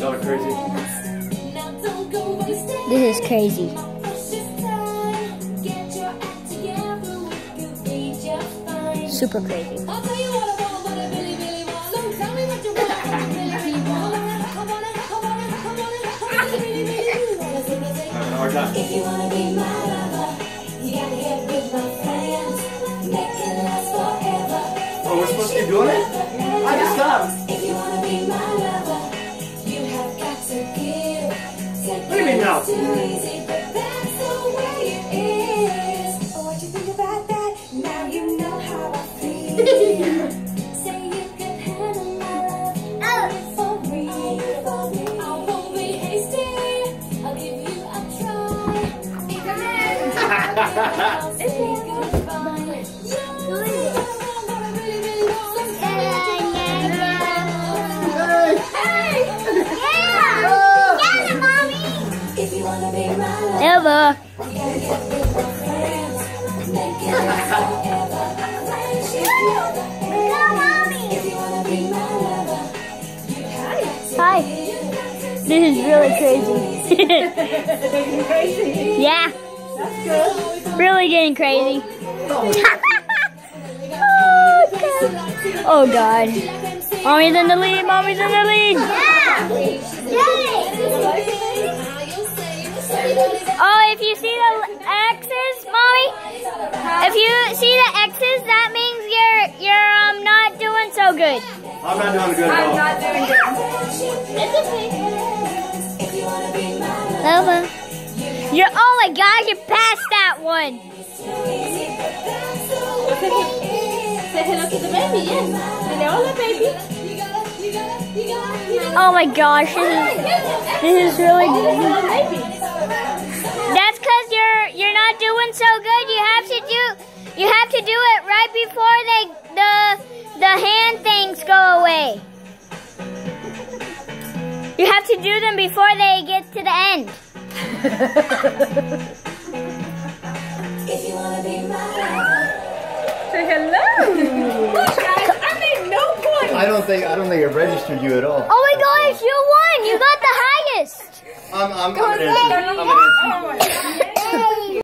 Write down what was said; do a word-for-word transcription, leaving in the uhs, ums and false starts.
Y'all are crazy. This is crazy. Super crazy. If you wanna be my lover, you gotta get with my friends. Make it last forever. Oh, we're supposed to keep doing it? I just stopped. If you wanna be my lover, you have got to give. What do you mean now? Too easy, but that's the way it is. Oh, what you think about that? Now you know how I feel. Say you can handle my love. Oh, for real, for real. I won't be hasty. I'll give you a try. I'll say goodbye. If you wanna be my lover, Ever. you gotta get with my friends. Make it last forever. If you wanna be my lover, you have got to Hi. This is really crazy. Crazy. Yeah. That's good. Really getting crazy. Oh God. Mommy's in the lead. Mommy's in the lead. Oh, if you see the X's, Mommy, if you see the X's, that means you're you're um not doing so good. I'm not doing good at I'm all. not doing good. Over. You're oh my God, you passed that one. Say hello to the baby, yes. Hello, baby. Oh my gosh, this is this is really good. That's because you're you're not doing so good. You have to do you have to do it right before they the the hand things go away. You have to do them before they get to the end. If you wanna be my lover, Say hello. Look, guys, I made no point. I don't think I don't think I've registered you at all. Oh my gosh, you won! You got the highest. I'm I'm, I'm an Go answer. ahead. I'm an answer. Oh my God.